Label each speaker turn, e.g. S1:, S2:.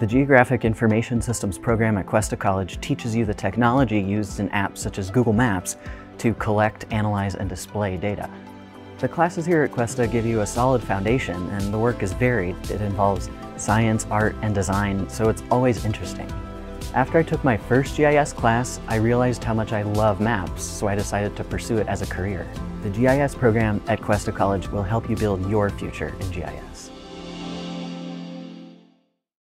S1: The Geographic Information Systems program at Cuesta College teaches you the technology used in apps such as Google Maps to collect, analyze, and display data. The classes here at Cuesta give you a solid foundation, and the work is varied. It involves science, art, and design, so it's always interesting. After I took my first GIS class, I realized how much I love maps, so I decided to pursue it as a career. The GIS program at Cuesta College will help you build your future in GIS.